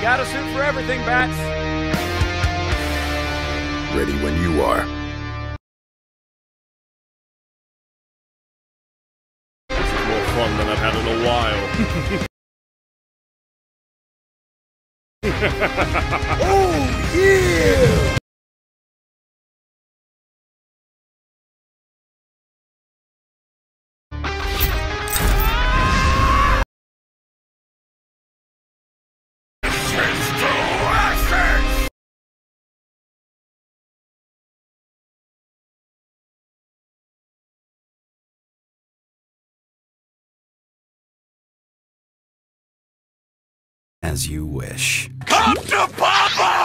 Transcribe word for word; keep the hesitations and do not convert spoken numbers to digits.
Got a suit for everything, Bats. Ready when you are. This is more fun than I've had in a while. Oh, yeah! As you wish. Come to Papa!